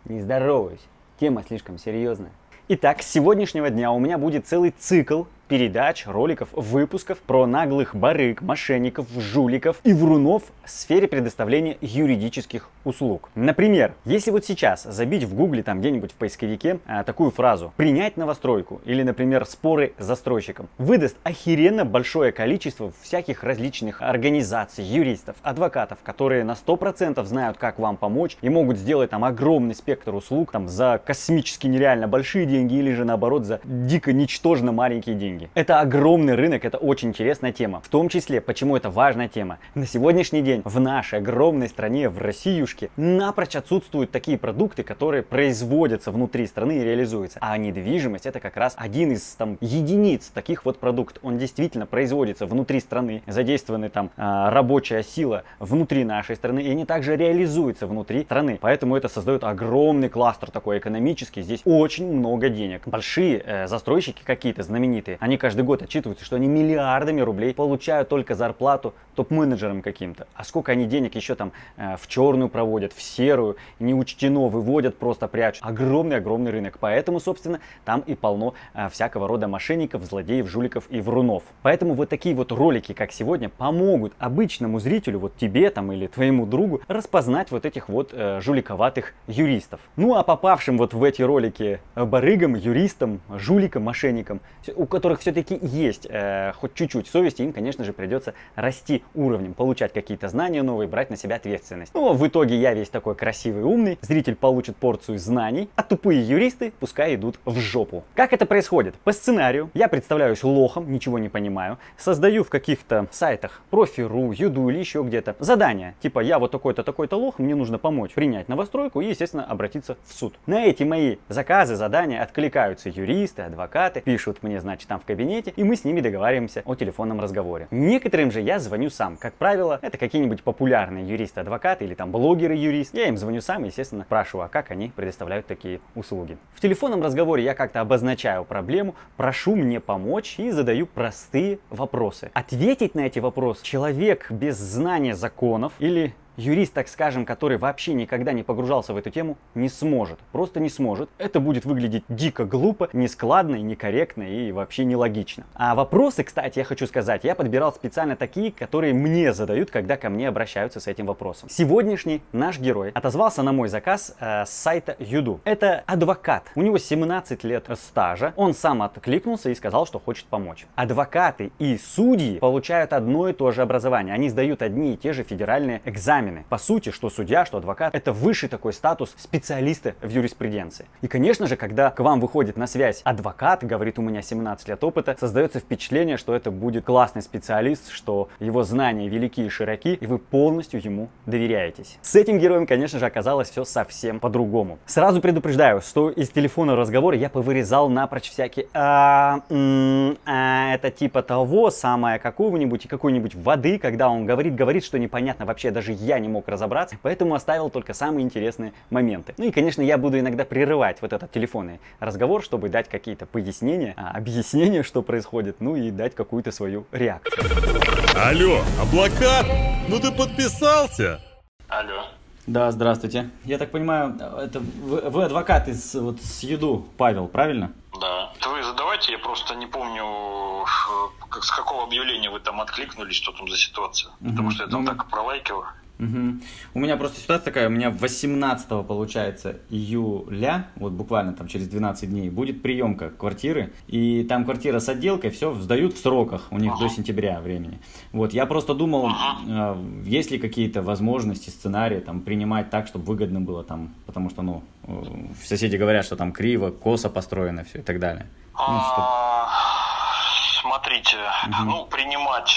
Не здороваюсь. Тема слишком серьезная. Итак, с сегодняшнего дня у меня будет целый цикл передач, роликов, выпусков про наглых барыг, мошенников, жуликов и врунов в сфере предоставления юридических услуг. Например, если вот сейчас забить в гугле там где-нибудь в поисковике такую фразу «принять новостройку» или, например, «споры с застройщиком», выдаст охеренно большое количество всяких различных организаций, юристов, адвокатов, которые на 100% знают, как вам помочь и могут сделать там огромный спектр услуг там за космически нереально большие деньги или же наоборот за дико ничтожно маленькие деньги. Это огромный рынок, это очень интересная тема. В том числе, почему это важная тема. На сегодняшний день в нашей огромной стране, в Россиюшке, напрочь отсутствуют такие продукты, которые производятся внутри страны и реализуются. А недвижимость это как раз один из там единиц таких вот продуктов. Он действительно производится внутри страны, задействована там рабочая сила внутри нашей страны, и они также реализуются внутри страны. Поэтому это создает огромный кластер такой экономический. Здесь очень много денег. Большие застройщики какие-то знаменитые, они каждый год отчитываются, что они миллиардами рублей получают только зарплату топ-менеджерам каким-то. А сколько они денег еще там в черную проводят, в серую, не учтено, выводят, просто прячут. Огромный-огромный рынок. Поэтому, собственно, там и полно всякого рода мошенников, злодеев, жуликов и врунов. Поэтому вот такие вот ролики, как сегодня, помогут обычному зрителю, вот тебе там или твоему другу, распознать вот этих вот жуликоватых юристов. Ну а попавшим вот в эти ролики барыгам, юристам, жуликам, мошенникам, у которых все-таки есть хоть чуть-чуть совести, им, конечно же, придется расти уровнем, получать какие-то знания новые, брать на себя ответственность. Ну, в итоге я весь такой красивый, умный, зритель получит порцию знаний, а тупые юристы пускай идут в жопу. Как это происходит? По сценарию я представляюсь лохом, ничего не понимаю, создаю в каких-то сайтах, профи.ру, Юду или еще где-то задание, типа я вот такой-то, такой-то лох, мне нужно помочь принять новостройку и, естественно, обратиться в суд. На эти мои заказы, задания откликаются юристы, адвокаты, пишут мне, значит, там в кабинете, и мы с ними договариваемся о телефонном разговоре. Некоторым же я звоню сам. Как правило, это какие-нибудь популярные юристы-адвокаты или там блогеры-юристы. Я им звоню сам и, естественно, спрашиваю, а как они предоставляют такие услуги. В телефонном разговоре я как-то обозначаю проблему, прошу мне помочь и задаю простые вопросы. Ответить на эти вопросы человек без знания законов или юрист, так скажем, который вообще никогда не погружался в эту тему, не сможет. Просто не сможет. Это будет выглядеть дико глупо, нескладно, некорректно и вообще нелогично. А вопросы, кстати, я хочу сказать, я подбирал специально такие, которые мне задают, когда ко мне обращаются с этим вопросом. Сегодняшний наш герой отозвался на мой заказ с сайта Юду. Это адвокат. У него 17 лет стажа. Он сам откликнулся и сказал, что хочет помочь. Адвокаты и судьи получают одно и то же образование. Они сдают одни и те же федеральные экзамены. По сути, что судья, что адвокат, это высший такой статус специалиста в юриспруденции. И, конечно же, когда к вам выходит на связь адвокат, говорит, у меня 17 лет опыта, создается впечатление, что это будет классный специалист, что его знания велики и широки, и вы полностью ему доверяетесь. С этим героем, конечно же, оказалось все совсем по-другому. Сразу предупреждаю, что из телефонного разговора я повырезал напрочь всякие это типа того, самое какого-нибудь и какой-нибудь воды, когда он говорит, что непонятно вообще, даже я не мог разобраться, поэтому оставил только самые интересные моменты. Ну и, конечно, я буду иногда прерывать вот этот телефонный разговор, чтобы дать какие-то пояснения, объяснения, что происходит, ну и дать какую-то свою реакцию. Алло, облака? Ну ты подписался? Алло. Да, здравствуйте. Я так понимаю, это вы адвокат из с Юду, Павел, правильно? Да. Это вы задавайте, я просто не помню, с какого объявления вы там откликнулись, что там за ситуация. Потому что я там так пролайкил. У меня просто ситуация такая, у меня 18 получается июля, вот буквально там через 12 дней, будет приемка квартиры, и там квартира с отделкой, все сдают в сроках, у них до сентября времени. Вот, я просто думал, есть ли какие-то возможности, сценарии там принимать так, чтобы выгодно было там, потому что, ну, соседи говорят, что там криво, косо построено все и так далее. Смотрите, ну, принимать...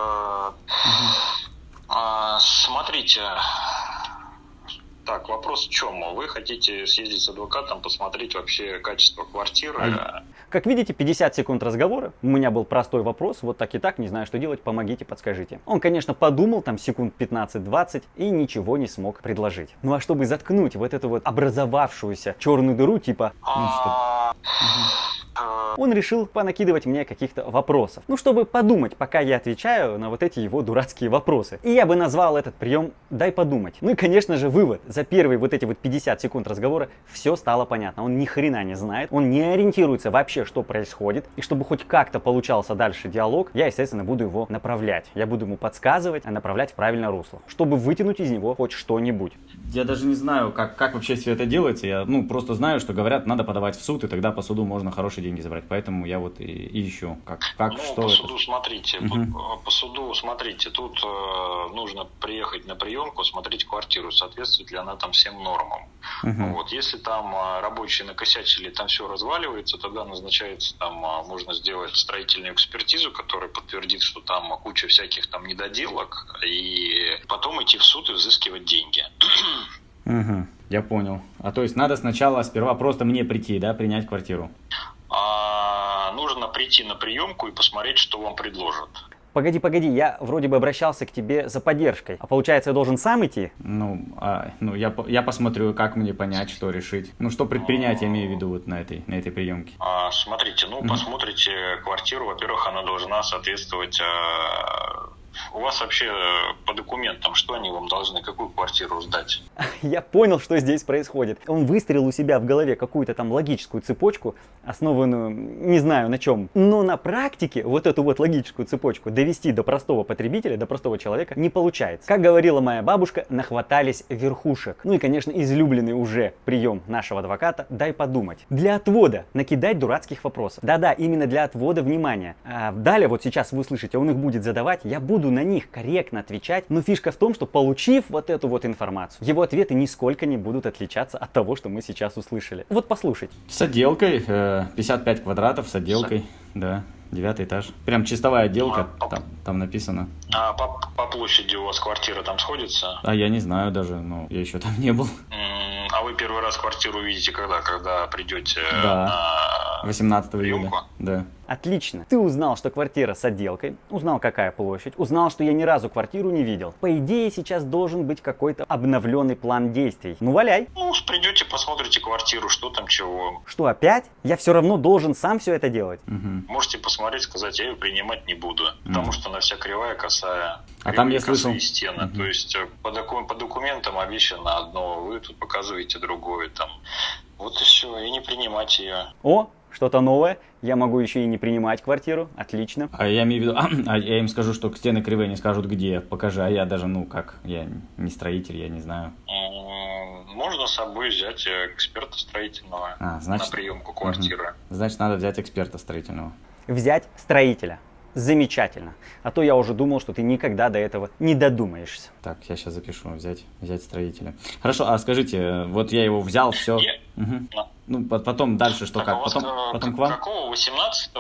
Смотрите, так, вопрос в чем? Вы хотите съездить с адвокатом, посмотреть вообще качество квартиры? Как видите, 50 секунд разговора. У меня был простой вопрос, вот так и так, не знаю, что делать, помогите, подскажите. Он, конечно, подумал там секунд 15-20 и ничего не смог предложить. Ну а чтобы заткнуть вот эту вот образовавшуюся черную дыру, типа... он решил понакидывать мне каких-то вопросов. Ну, чтобы подумать, пока я отвечаю на вот эти его дурацкие вопросы. И я бы назвал этот прием «дай подумать». Ну и, конечно же, вывод. За первые вот эти вот 50 секунд разговора все стало понятно. Он ни хрена не знает, он не ориентируется вообще, что происходит. И чтобы хоть как-то получался дальше диалог, я, естественно, буду его направлять. Я буду ему подсказывать, а направлять в правильное русло, чтобы вытянуть из него хоть что-нибудь. Я даже не знаю, как вообще все это делается. Я, просто знаю, что говорят, надо подавать в суд, и тогда по суду можно хорошие деньги забрать. Поэтому я вот и ищу, что по это. суду смотрите, по суду смотрите, тут нужно приехать на приемку, смотреть квартиру, соответствует ли она там всем нормам. Вот, если там рабочие накосячили, там все разваливается, тогда назначается там, можно сделать строительную экспертизу, которая подтвердит, что там куча всяких там недоделок, и потом идти в суд и взыскивать деньги. Я понял. А то есть надо сперва просто мне прийти, да, принять квартиру? Нужно прийти на приемку и посмотреть, что вам предложат. Погоди, я вроде бы обращался к тебе за поддержкой. А получается, я должен сам идти? Я посмотрю, как мне понять, что решить. Что предпринять, я имею в виду вот на этой приемке. Смотрите, посмотрите квартиру. Во-первых, она должна соответствовать... У вас вообще по документам, что они вам должны, какую квартиру сдать? Я понял, что здесь происходит. Он выстроил у себя в голове какую-то там логическую цепочку, основанную не знаю на чем. Но на практике вот эту вот логическую цепочку довести до простого потребителя, до простого человека не получается. Как говорила моя бабушка, нахватались верхушек. Ну и, конечно, излюбленный уже прием нашего адвоката «дай подумать». Для отвода накидать дурацких вопросов. Да-да, именно для отвода внимания. А далее, вот сейчас вы услышите, он их будет задавать, я буду на них корректно отвечать, но фишка в том, что получив вот эту вот информацию, его ответы нисколько не будут отличаться от того, что мы сейчас услышали. Вот послушайте. С отделкой, 55 квадратов с отделкой, да, 9 этаж. Прям чистовая отделка, там написано. А по площади у вас квартира там сходится? А я не знаю даже, я еще там не был. А вы первый раз квартиру увидите когда придете на 18 июля. Да. Отлично. Ты узнал, что квартира с отделкой, узнал, какая площадь, узнал, что я ни разу квартиру не видел. По идее, сейчас должен быть какой-то обновленный план действий. Ну, валяй. Придете, посмотрите квартиру, что там, чего. Что, опять? Я все равно должен сам все это делать? Можете посмотреть, сказать, я ее принимать не буду, потому что она вся кривая, косая. А там я слышал... стены. То есть по документам обещано одно, вы тут показываете другое. Там. Вот и все, и не принимать ее. О, что-то новое. Я могу еще и не принимать квартиру. Отлично. А я имею в виду, я им скажу, что стены кривые, не скажут где. Покажи, а я даже, я не строитель, я не знаю. Можно с собой взять эксперта строительного на приемку квартиры. Значит, надо взять эксперта строительного. Взять строителя. Замечательно. А то я уже думал, что ты никогда до этого не додумаешься. Так, я сейчас запишу. Взять строителя. Хорошо, а скажите, вот я его взял, все. Потом дальше что, так, как? Потом к вам? Какого? 18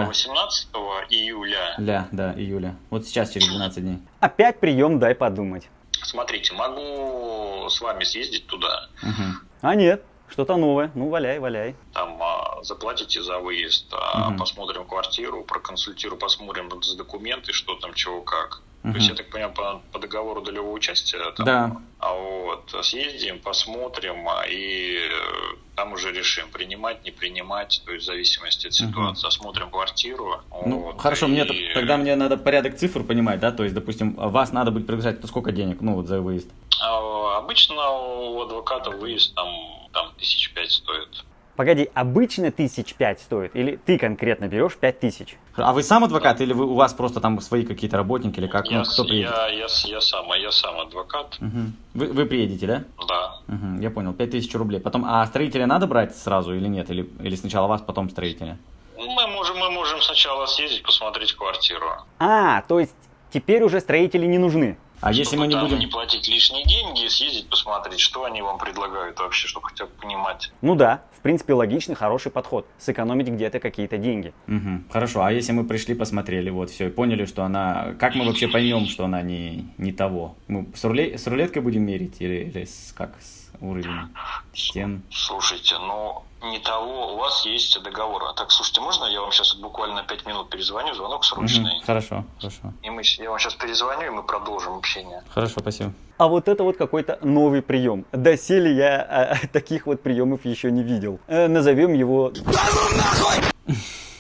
июля? Да, июля. Вот сейчас, через 12 дней. Опять прием «дай подумать». Смотрите, могу с вами съездить туда. А нет. Что-то новое. Ну, валяй. Там заплатите за выезд, посмотрим квартиру, проконсультирую, посмотрим документы, что там, чего, как. То есть, я так понимаю, по договору долевого участия там, да. А вот съездим, посмотрим, и там уже решим, принимать, не принимать, то есть в зависимости от ситуации. Осмотрим квартиру. Хорошо, тогда мне надо порядок цифр понимать, да? То есть, допустим, вас надо будет приглашать, сколько денег, за выезд? Обычно у адвоката выезд там 1005 стоит. Погоди, обычно 1005 стоит? Или ты конкретно берешь 5000? А вы сам адвокат, или у вас просто там свои какие-то работники, или как? Кто приедет? Я сам адвокат. Вы приедете, да? Да. Я понял, 5000 рублей. Потом, а строителя надо брать сразу или нет? Или сначала вас, потом строителя? Мы можем сначала съездить, посмотреть квартиру. То есть теперь уже строители не нужны? А если мы не будем... не платить лишние деньги, съездить, посмотреть, что они вам предлагают вообще, чтобы хотя бы понимать. Ну да, в принципе, логичный, хороший подход. Сэкономить где-то какие-то деньги. Хорошо, а если мы пришли, посмотрели, вот все, и поняли, что она... Как мы вообще поймем, что она не того? Мы с рулеткой будем мерить или с уровень стен? Слушайте, не того, у вас есть договор. Так, слушайте, можно я вам сейчас буквально 5 минут перезвоню, звонок срочный? Хорошо. Я вам сейчас перезвоню, и мы продолжим общение. Хорошо, спасибо. А вот это вот какой-то новый прием. Доселе я таких вот приемов еще не видел. Назовем его... Да ну нахуй!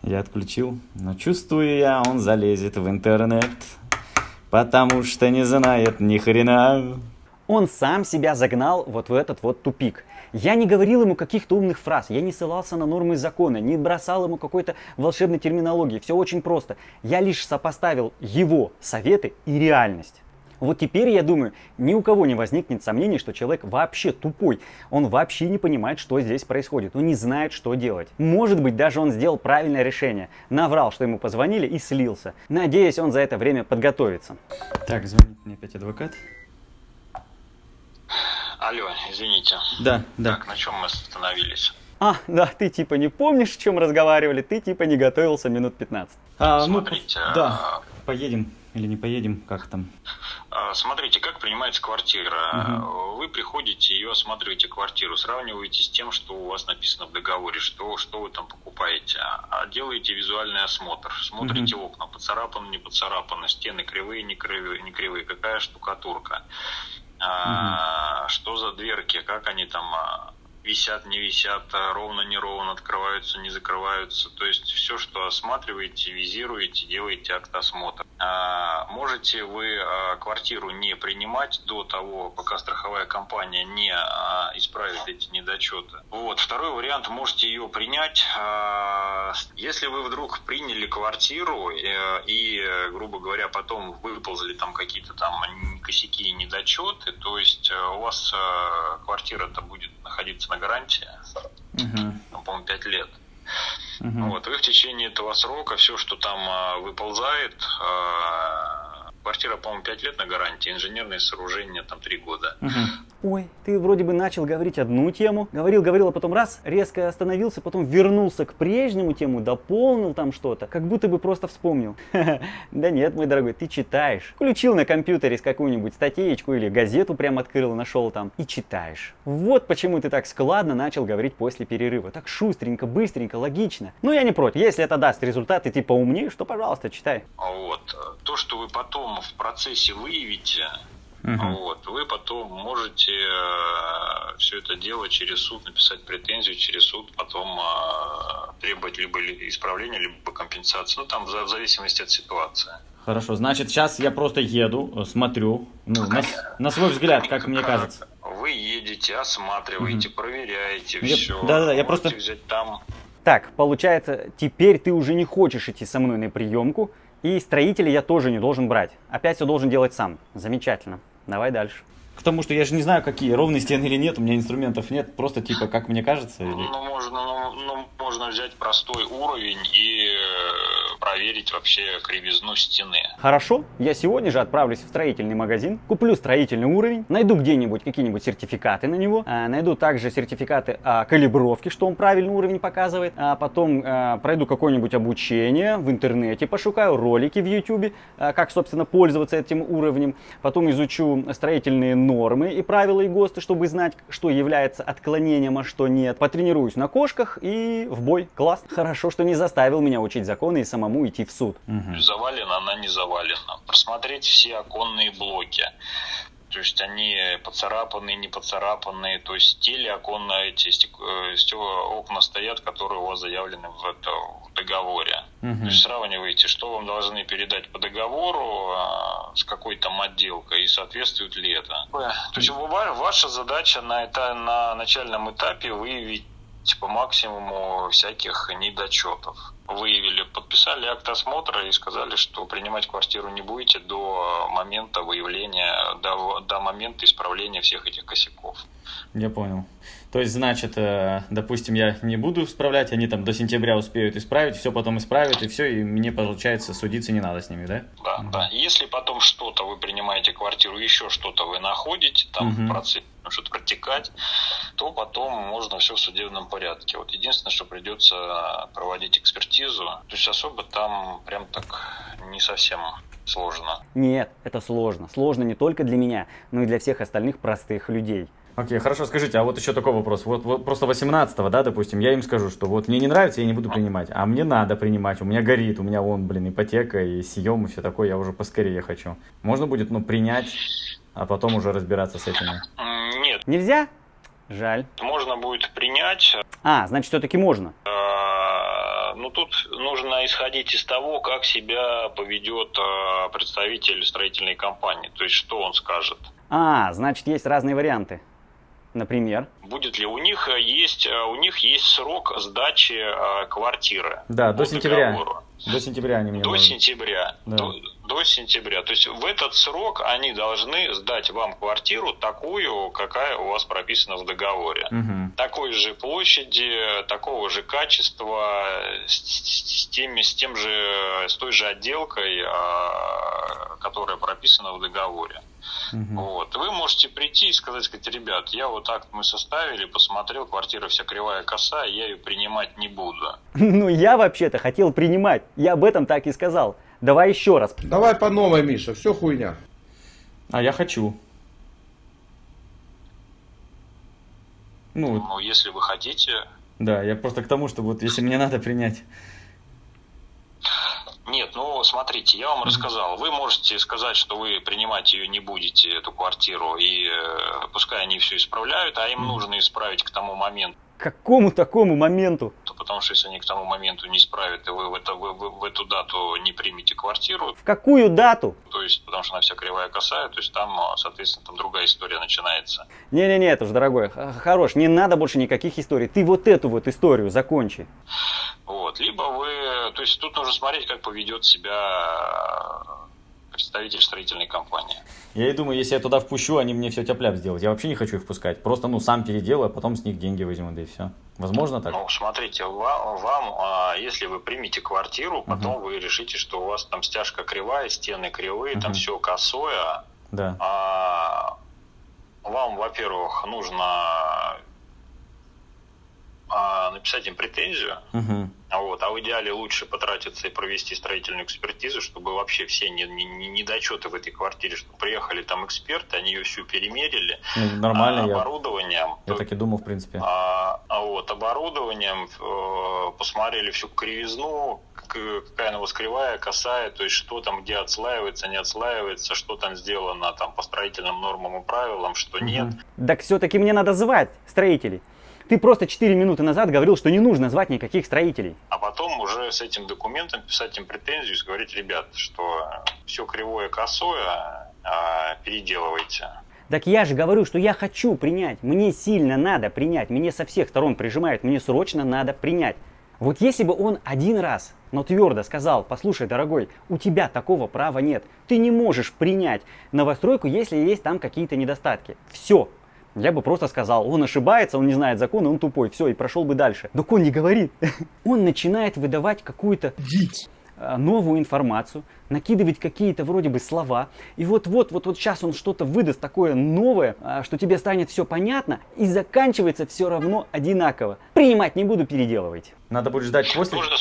Я отключил. Но чувствую я, он залезет в интернет, потому что не знает ни хрена. Он сам себя загнал вот в этот вот тупик. Я не говорил ему каких-то умных фраз, я не ссылался на нормы закона, не бросал ему какой-то волшебной терминологии. Все очень просто. Я лишь сопоставил его советы и реальность. Вот теперь, я думаю, ни у кого не возникнет сомнений, что человек вообще тупой. Он вообще не понимает, что здесь происходит. Он не знает, что делать. Может быть, даже он сделал правильное решение. Наврал, что ему позвонили, и слился. Надеюсь, он за это время подготовится. Так, звонит мне опять адвокат. Алло, извините. Да. Так, на чем мы остановились? Да, ты типа не помнишь, о чем разговаривали, ты типа не готовился минут 15. Смотрите. Да, поедем или не поедем, как там? Смотрите, как принимается квартира. Угу. Вы приходите, ее осматриваете квартиру, сравниваете с тем, что у вас написано в договоре, что вы там покупаете. Делаете визуальный осмотр, смотрите окна, поцарапаны, не поцарапаны, стены кривые, не кривые, какая штукатурка. Что за дверки, как они там висят, не висят, ровно, неровно, открываются, не закрываются. То есть все, что осматриваете, визируете, делаете акт осмотра. Можете вы квартиру не принимать до того, пока страховая компания не исправит эти недочеты. Вот. Второй вариант, можете ее принять. Если вы вдруг приняли квартиру и, грубо говоря, потом выползли там какие-то там косяки и недочеты, то есть у вас квартира-то будет находиться на гарантии, по-моему, 5 лет. Вот, вы в течение этого срока все, что там выползает, квартира, по-моему, 5 лет на гарантии, инженерные сооружения там 3 года. Ой, ты вроде бы начал говорить одну тему, говорил, а потом раз, резко остановился, потом вернулся к прежнему тему, дополнил там что-то, как будто бы просто вспомнил. Да нет, мой дорогой, ты читаешь. Включил на компьютере какую-нибудь статейку или газету прям открыл, нашел там и читаешь. Вот почему ты так складно начал говорить после перерыва. Так шустренько, быстренько, логично. Но я не против. Если это даст результат, и ты поумнеешь, то, пожалуйста, читай. Вот. То, что вы потом в процессе выявите, вот, вы потом можете все это дело через суд написать претензию, через суд потом требовать либо исправления, либо компенсации. Ну, там в зависимости от ситуации. Хорошо, значит, сейчас я просто еду, смотрю, на свой взгляд, как мне кажется. Вы едете, осматриваете, проверяете, все. Да, я просто... взять там. Так, получается, теперь ты уже не хочешь идти со мной на приемку, и строителя я тоже не должен брать. Опять все должен делать сам. Замечательно. Давай дальше. К тому, что я же не знаю, какие ровные стены или нет, у меня инструментов нет, просто типа, как мне кажется. Или... Можно взять простой уровень и проверить вообще кривизну стены. Хорошо, я сегодня же отправлюсь в строительный магазин, куплю строительный уровень, найду где-нибудь какие-нибудь сертификаты на него, найду также сертификаты о калибровке, что он правильный уровень показывает, а потом пройду какое-нибудь обучение в интернете, пошукаю ролики в YouTube, как, собственно, пользоваться этим уровнем, потом изучу строительные нормы и правила и ГОСТы, чтобы знать, что является отклонением, а что нет. Потренируюсь на кошках и в бой. Класс. Хорошо, что не заставил меня учить законы и самому идти в суд. Завалена она, не завалена. Просмотреть все оконные блоки. То есть они поцарапанные, не поцарапанные. То есть те ли оконные эти окна стоят, которые у вас заявлены в договоре. То есть сравниваете, что вам должны передать по договору, с какой там отделкой, и соответствует ли это. То есть ваша задача на начальном этапе выявить по максимуму всяких недочетов. Выявили, подписали акт осмотра и сказали, что принимать квартиру не будете до момента выявления, до момента исправления всех этих косяков. Я понял. То есть, значит, допустим, я не буду исправлять, они там до сентября успеют исправить, все потом исправят, и все, и мне, получается, судиться не надо с ними, да? Да, да. Если потом что-то вы принимаете квартиру, еще что-то вы находите, там в процессе что-то протекать, то потом можно все в судебном порядке. Вот единственное, что придется проводить экспертизу, то есть особо там прям так не совсем сложно. Нет, это сложно. Сложно не только для меня, но и для всех остальных простых людей. Окей, хорошо, скажите, а вот еще такой вопрос. Вот просто 18-го, да, допустим, я им скажу, что вот мне не нравится, я не буду принимать, а мне надо принимать, у меня горит, у меня вон, ипотека и съем и все такое, я уже поскорее хочу. Можно будет, принять, а потом уже разбираться с этими? Нет. Нельзя? Жаль. Можно будет принять. Значит, все-таки можно. Ну, тут нужно исходить из того, как себя поведет представитель строительной компании, то есть что он скажет. Значит, есть разные варианты. Например? Будет ли у них есть срок сдачи квартиры? Да, до сентября. Договору. До сентября они мне До говорят. сентября. Да. До сентября. То есть в этот срок они должны сдать вам квартиру такую, какая у вас прописана в договоре. Угу. Такой же площади, такого же качества, с той же отделкой, которая прописана в договоре. Угу. Вот. Вы можете прийти и сказать, ребят, я вот акт мы составили, посмотрел, квартира вся кривая, косая, я ее принимать не буду. Ну, я вообще-то хотел принимать. Я об этом так и сказал. Давай еще раз. Давай по новой, Миша, все хуйня. А я хочу. Ну, если вы хотите... Да, я просто к тому, что вот если мне надо принять... Нет, ну смотрите, я вам рассказал. Вы можете сказать, что вы принимать ее не будете, эту квартиру, и пускай они все исправляют, а им нужно исправить к тому моменту. К какому такому моменту? Потому что если они к тому моменту не исправят, и вы в эту дату не примете квартиру. В какую дату? То есть, потому что она вся кривая косая, то есть там, соответственно, там другая история начинается. Не-не-не, это уж, дорогой, хорош, не надо больше никаких историй. Ты вот эту вот историю закончи. Вот, либо вы, то есть тут нужно смотреть, как поведет себя представитель строительной компании. Я и думаю, если я туда впущу, они мне все тяп-ляп сделают. Я вообще не хочу их впускать. Просто, сам переделаю, а потом с них деньги возьму, да и все. Возможно так? Ну, смотрите, вам если вы примете квартиру, потом вы решите, что у вас там стяжка кривая, стены кривые, там все косое. Да. Вам, во-первых, нужно написать им претензию, вот, а в идеале лучше потратиться и провести строительную экспертизу, чтобы вообще все недочеты в этой квартире, чтобы приехали там эксперты, они ее всю перемерили. Нормально, оборудованием. Я так и думал, в принципе. Оборудованием посмотрели всю кривизну, какая она у вас кривая, косая, то есть что там, где отслаивается, не отслаивается, что там сделано там по строительным нормам и правилам, что нет. Так все-таки мне надо звать строителей. Ты просто 4 минуты назад говорил, что не нужно звать никаких строителей. А потом уже с этим документом писать им претензию и говорить, ребят, что все кривое, косое, переделывайте. Так я же говорю, что я хочу принять. Мне сильно надо принять. Мне со всех сторон прижимают. Мне срочно надо принять. Вот если бы он один раз, но твердо сказал, послушай, дорогой, у тебя такого права нет. Ты не можешь принять новостройку, если есть там какие-то недостатки. Все. Я бы просто сказал, он ошибается, он не знает закона, он тупой, все, и прошел бы дальше. Так он не говорит. Он начинает выдавать какую-то новую информацию, накидывать какие-то вроде бы слова. И вот сейчас он что-то выдаст такое новое, что тебе станет все понятно, и заканчивается все равно одинаково. Принимать не буду, переделывайте. Надо будет ждать после? Нужно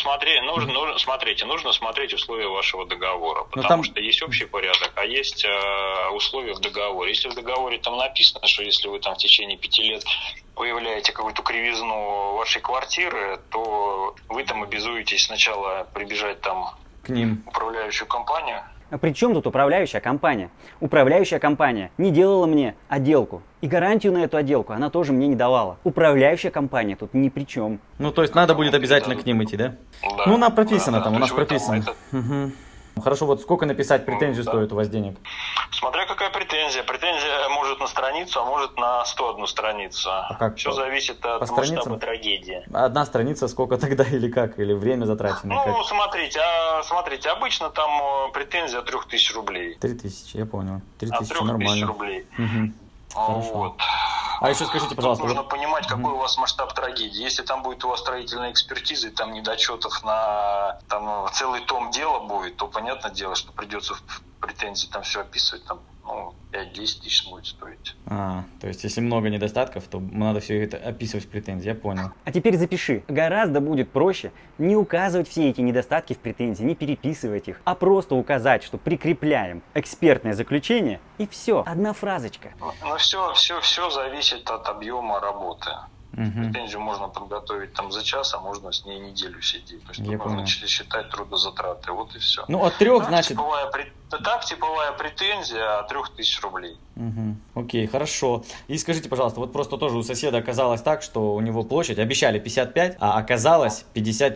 смотреть условия вашего договора, потому там... что есть общий порядок, а есть условия в договоре. Если в договоре там написано, что если вы там в течение 5 лет выявляете какую-то кривизну вашей квартиры, то вы там обязуетесь сначала прибежать там к ним. Управляющую компанию. А при чем тут управляющая компания? Управляющая компания не делала мне отделку. И гарантию на эту отделку она тоже мне не давала. Управляющая компания тут ни при чем. Ну, то есть надо будет обязательно к ним идти, да? Да. Ну, нам прописано да, там, у нас прописано. Угу. Хорошо, вот сколько написать претензию стоит у вас денег? Смотря какая претензия. Претензия может на страницу, а может на 101 страницу. А как? Все зависит от масштаба трагедии. Одна страница сколько тогда или как? Или время затрачено? Ну, как? смотрите, обычно там претензия от 3000 рублей. 3000, я понял. 3000 от 3000 нормально. рублей. Угу. Хорошо. Вот. А еще скажите, пожалуйста. Нужно понимать, какой у вас масштаб трагедии. Если там будет у вас строительная экспертиза, и там недочетов на там, целый том дела будет, то понятное дело, что придется в претензии там все описывать, там, 5-10 тысяч будет стоить. То есть, если много недостатков, то надо все это описывать в претензии, я понял. А теперь запиши. Гораздо будет проще не указывать все эти недостатки в претензии, не переписывать их, а просто указать, что прикрепляем экспертное заключение, и все. Одна фразочка. Ну, все зависит от объема работы. Претензию можно подготовить там за час, а можно с ней неделю сидеть. То есть нужно считать трудозатраты. Вот и все. Ну, от 3, значит... Так, типовая претензия от 3000 рублей. Окей, хорошо. И скажите, пожалуйста, вот просто тоже у соседа оказалось так, что у него площадь, обещали 55, а оказалось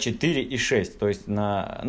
54,6, то есть на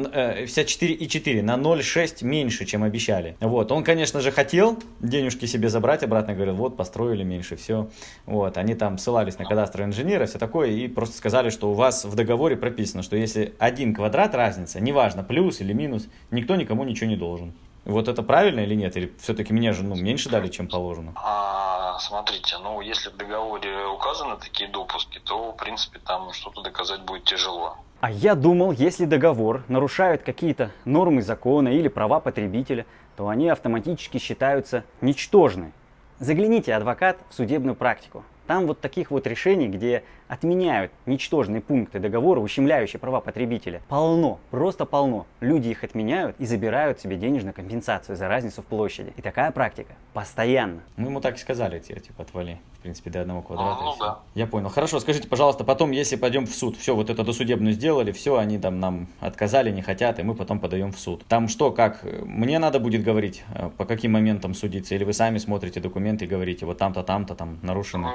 54,4, на 0,6 меньше, чем обещали. Вот, он, конечно же, хотел денежки себе забрать обратно, говорил, вот, построили меньше, все. Вот, они там ссылались на кадастрового инженера, все такое, и просто сказали, что у вас в договоре прописано, что если 1 квадрат разница, неважно, плюс или минус, никто никому ничего не должен. Вот это правильно или нет? Или все-таки мне же меньше дали, чем положено? Смотрите, если в договоре указаны такие допуски, то, в принципе, там что-то доказать будет тяжело. А я думал, если договор нарушает какие-то нормы закона или права потребителя, то они автоматически считаются ничтожны. Загляните, адвокат, в судебную практику. Там вот таких вот решений, где отменяют ничтожные пункты договора, ущемляющие права потребителя, полно, просто полно. Люди их отменяют и забирают себе денежную компенсацию за разницу в площади. И такая практика постоянно. Мы ему так и сказали, типа, отвали, в принципе, до 1 квадрата. Да. Я понял. Хорошо, скажите, пожалуйста, потом, если пойдем в суд, все, вот это досудебную сделали, все, они там нам отказали, не хотят, и мы потом подаем в суд. Там что, как, мне надо будет говорить, по каким моментам судиться, или вы сами смотрите документы и говорите, вот там-то, там нарушено?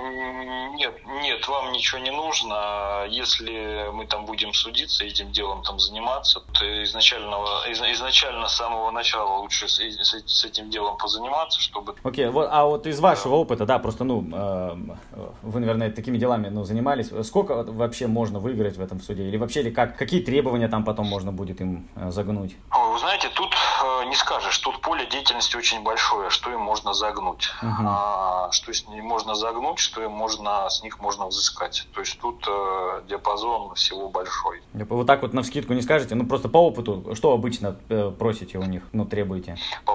Нет, вам ничего не нужно. Если мы там будем судиться, этим делом там заниматься, то изначально с самого начала лучше с этим делом позаниматься, чтобы... Окей, вот, а вот из вашего опыта, да, просто, вы, наверное, такими делами, занимались. Сколько вообще можно выиграть в этом суде? Или вообще, какие требования там потом можно будет им загнуть? Вы знаете, тут не скажешь, тут поле деятельности очень большое, что им можно загнуть. Что с ним можно загнуть, что с них можно взыскать. То есть тут диапазон всего большой. Вот так вот навскидку не скажете, просто по опыту, что обычно просите у них, требуете? По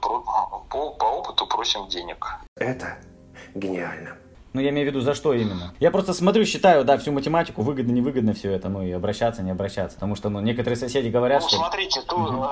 опыту просим денег. Это гениально. Я имею в виду, за что именно? Я просто смотрю, считаю, да, всю математику, выгодно, невыгодно все это, и обращаться, не обращаться. Потому что, некоторые соседи говорят, что... Смотрите,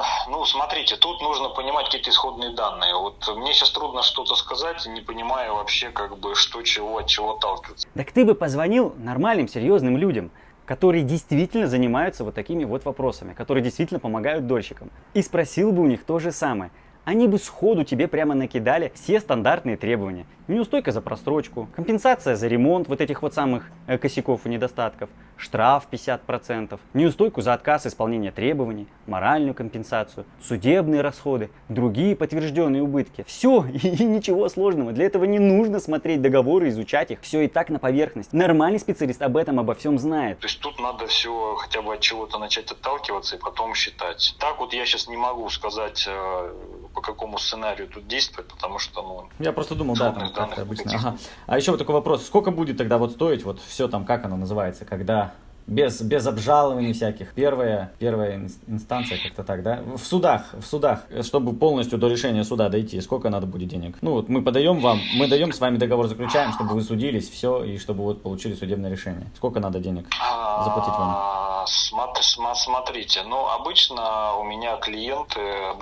тут нужно понимать какие-то исходные данные. Вот мне сейчас трудно что-то сказать, не понимаю вообще, что, чего, от чего отталкиваться. Так ты бы позвонил нормальным, серьезным людям, которые действительно занимаются вот такими вот вопросами, которые действительно помогают дольщикам, и спросил бы у них то же самое. Они бы сходу тебе прямо накидали все стандартные требования. Неустойка за просрочку, компенсация за ремонт вот этих вот самых косяков и недостатков, штраф 50%, неустойку за отказ исполнения требований, моральную компенсацию, судебные расходы, другие подтвержденные убытки. Все, и ничего сложного. Для этого не нужно смотреть договоры, изучать их. Все и так на поверхность. Нормальный специалист обо всем знает. То есть тут надо все хотя бы от чего-то начать отталкиваться и потом считать. Так вот я сейчас не могу сказать, по какому сценарию тут действовать, потому что, я просто думал, да, там как-то обычно. Ага. А еще вот такой вопрос, сколько будет тогда стоить, все там, как оно называется, когда без обжалований всяких, первая инстанция, как-то так, да? В судах, чтобы полностью до решения суда дойти, сколько надо будет денег? Мы мы даем с вами договор, заключаем, чтобы вы судились, все, и чтобы получили судебное решение. Сколько надо денег заплатить вам? Смотрите, обычно у меня клиенты,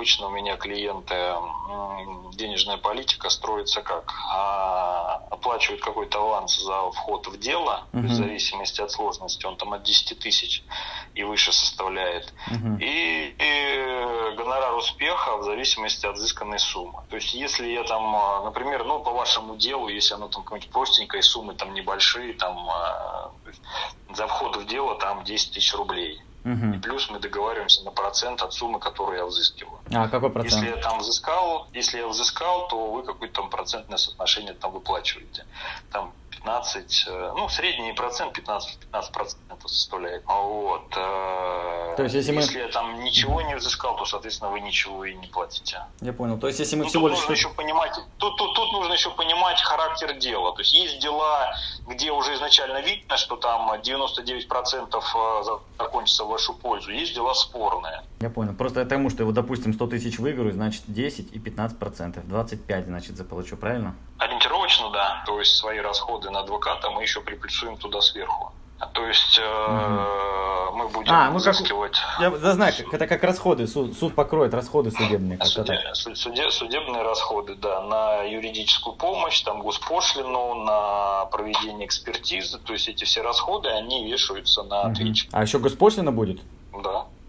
денежная политика строится как? Оплачивают какой-то аванс за вход в дело, в зависимости от сложности, он там от 10 тысяч и выше составляет, и гонорар успеха в зависимости от взысканной суммы. То есть, если я там, например, по вашему делу, если оно там какой-нибудь простенькой суммы, там небольшие, там за вход в дело там 10 тысяч рублей. И плюс мы договариваемся на процент от суммы, которую я взыскиваю. А какой процент? Если я взыскал, то вы какое-то там процентное соотношение там выплачиваете. Там 15, средний процент 15% составляет. То есть, если я там ничего не взыскал, то, соответственно, вы ничего и не платите. Я понял. То есть, если мы всего лишь... Тут нужно еще понимать характер дела. То есть, есть дела, где уже изначально видно, что там 99% закончится в вашу пользу. Есть дела спорные. Я понял. Просто я тому, что допустим, 100 тысяч выиграю, значит 10 и 15%. 25, значит, заплачу, правильно? Ориентировочно, да. То есть, свои расходы на адвоката мы еще приплюсуем туда сверху. То есть мы будем взыскивать... Я знаю, это как расходы, суд покроет расходы судебные. Судебные расходы, да, на юридическую помощь, там госпошлину, на проведение экспертизы, то есть эти все расходы, они вешаются на ответчика. А еще госпошлина будет? Да.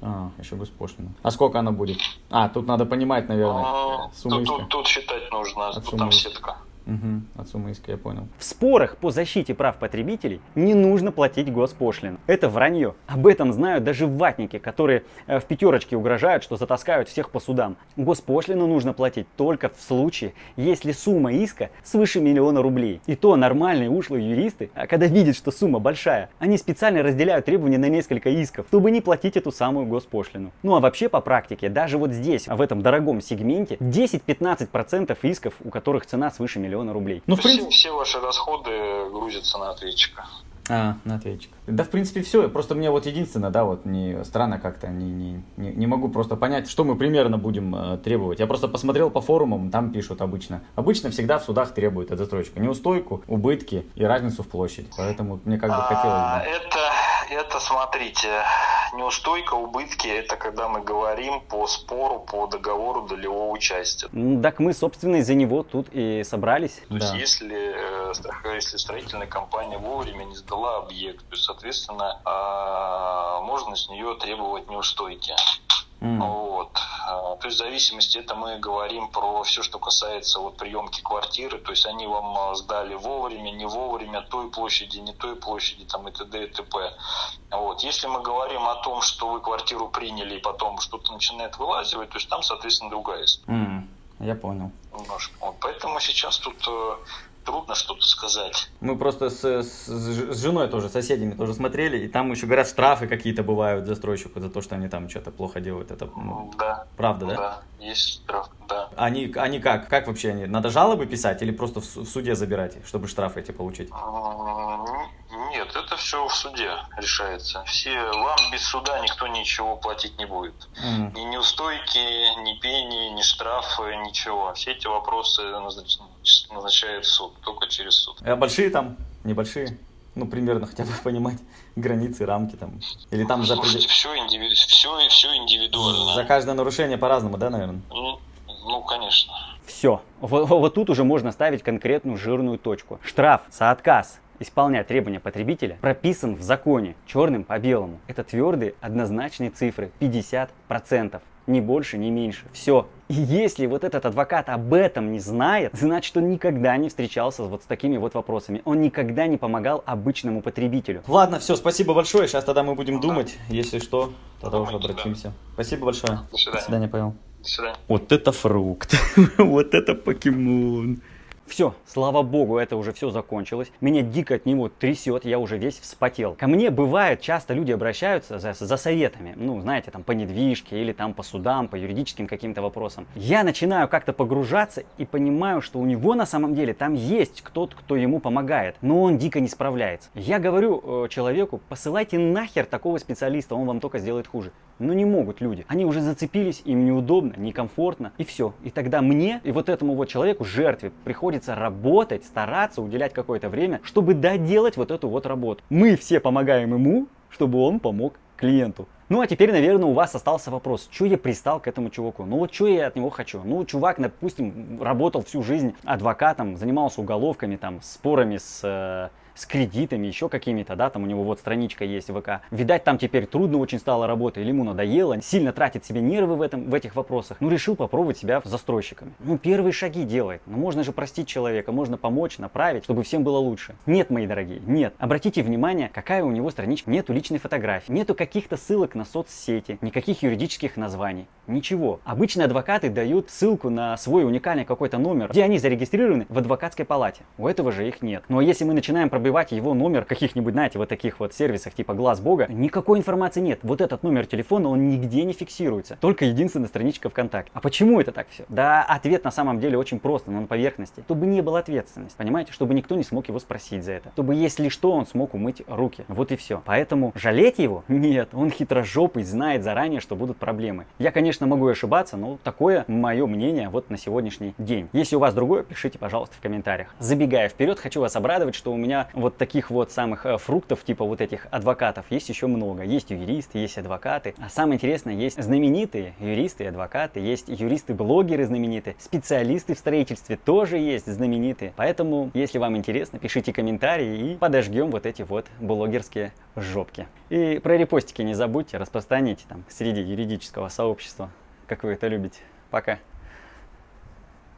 А, еще госпошлина. А сколько она будет? А, тут надо понимать, наверное, сумму иска. Тут считать нужно, От тут там сетка. Угу, от суммы иска, я понял. В спорах по защите прав потребителей не нужно платить госпошлину. Это вранье. Об этом знают даже ватники, которые в пятерочке угрожают, что затаскают всех по судам. Госпошлину нужно платить только в случае, если сумма иска свыше 1 000 000 рублей. И то нормальные ушлые юристы, когда видят, что сумма большая, они специально разделяют требования на несколько исков, чтобы не платить эту самую госпошлину. Ну а вообще по практике, даже вот здесь, в этом дорогом сегменте, 10-15% исков, у которых цена свыше 1 000 000 рублей. Ну, в принципе... Все ваши расходы грузятся на ответчика. А, на ответчик. Да, в принципе, все. Просто мне вот единственное, да, вот не странно как-то, не могу просто понять, что мы примерно будем требовать. Я просто посмотрел по форумам, там пишут обычно. Обычно всегда в судах требуют от застройщика неустойку, убытки и разницу в площади. Поэтому мне как бы хотелось бы... Это, смотрите, неустойка, убытки, это когда мы говорим по спору, по договору долевого участия. Ну, так мы, собственно, из-за него тут и собрались. То есть, если строительная компания вовремя не сдала объект, то есть, соответственно, можно с нее требовать неустойки. Вот. То есть в зависимости, это мы говорим про все, что касается вот приемки квартиры, то есть они вам сдали вовремя, не вовремя, той площади, не той площади, там и т.д. и т.п. Вот. Если мы говорим о том, что вы квартиру приняли и потом что-то начинает вылазивать, то есть там, соответственно, другая история. Я понял. Немножко. Вот. Поэтому сейчас тут трудно что-то сказать. Мы просто с женой тоже, соседями тоже смотрели, и там еще говорят, штрафы какие-то бывают застройщику за то, что они там что-то плохо делают. Это да. Правда, да? Да, есть штраф, да. Они как? Как вообще они? Надо жалобы писать или просто в суде забирать, чтобы штрафы эти получить? Нет, это все в суде решается. Вам без суда никто ничего платить не будет. Ни неустойки, ни пени, ни штрафы, ничего. Все эти вопросы назначает суд, только через суд. А большие там? Небольшие? Ну, примерно хотя бы понимать границы, рамки там. Или там Слушайте, все индивидуально. За каждое нарушение по-разному, да, наверное? Ну, конечно. Все. Вот тут уже можно ставить конкретную жирную точку. Штраф за отказ исполнять требования потребителя прописан в законе черным по белому. Это твердые однозначные цифры. 50%. Ни больше, ни меньше. Все. И если вот этот адвокат об этом не знает, значит, он никогда не встречался вот с такими вот вопросами. Он никогда не помогал обычному потребителю. Ладно, все, спасибо большое. Сейчас тогда мы будем думать. Если что, тогда уже обратимся. Спасибо большое. До свидания. До свидания, Павел. До свидания. Вот это фрукт. Вот это покемон. Все, слава богу, это уже все закончилось. Меня дико от него трясет, я уже весь вспотел. Ко мне бывает, часто люди обращаются за советами. Ну, знаете, там по недвижке или там по судам, по юридическим каким-то вопросам. Я начинаю как-то погружаться и понимаю, что у него на самом деле там есть кто-то, кто ему помогает. Но он дико не справляется. Я говорю человеку, посылайте нахер такого специалиста, он вам только сделает хуже. Но не могут люди. Они уже зацепились, им неудобно, некомфортно, и все. И тогда мне и вот этому вот человеку, жертве, приходится работать, стараться, уделять какое-то время, чтобы доделать вот эту вот работу. Мы все помогаем ему, чтобы он помог клиенту. Ну а теперь, наверное, у вас остался вопрос, что я пристал к этому чуваку? Ну вот что я от него хочу? Ну чувак, допустим, работал всю жизнь адвокатом, занимался уголовками, там, спорами с кредитами, еще какими-то, да, там у него вот страничка есть в ВК. Видать, там теперь трудно очень стало работать, или ему надоело, сильно тратит себе нервы в этих вопросах. Ну, решил попробовать себя с застройщиками. Ну, первые шаги делает. Ну, можно же простить человека, можно помочь, направить, чтобы всем было лучше. Нет, мои дорогие, нет. Обратите внимание, какая у него страничка. Нету личной фотографии, нету каких-то ссылок на соцсети, никаких юридических названий. Ничего. Обычные адвокаты дают ссылку на свой уникальный какой-то номер, где они зарегистрированы в адвокатской палате. У этого же их нет. Ну, а если мы начинаем пробивать его номер в каких-нибудь, знаете, вот таких вот сервисах типа Глаз Бога, никакой информации нет. Вот этот номер телефона, он нигде не фиксируется. Только единственная страничка ВКонтакте. А почему это так все? Да, ответ на самом деле очень прост, но на поверхности. Чтобы не было ответственности, понимаете? Чтобы никто не смог его спросить за это. Чтобы, если что, он смог умыть руки. Вот и все. Поэтому жалеть его? Нет. Он хитрожопый, знает заранее, что будут проблемы. Я, конечно, могу ошибаться, но такое мое мнение вот на сегодняшний день. Если у вас другое, пишите, пожалуйста, в комментариях. Забегая вперед, хочу вас обрадовать, что у меня вот таких вот самых фруктов, типа вот этих адвокатов, есть еще много. Есть юристы, есть адвокаты. А самое интересное, есть знаменитые юристы и адвокаты, есть юристы-блогеры знаменитые, специалисты в строительстве тоже есть знаменитые. Поэтому, если вам интересно, пишите комментарии и подожгем вот эти вот блогерские жопки. И про репостики не забудьте, распространите там среди юридического сообщества, как вы это любите. Пока.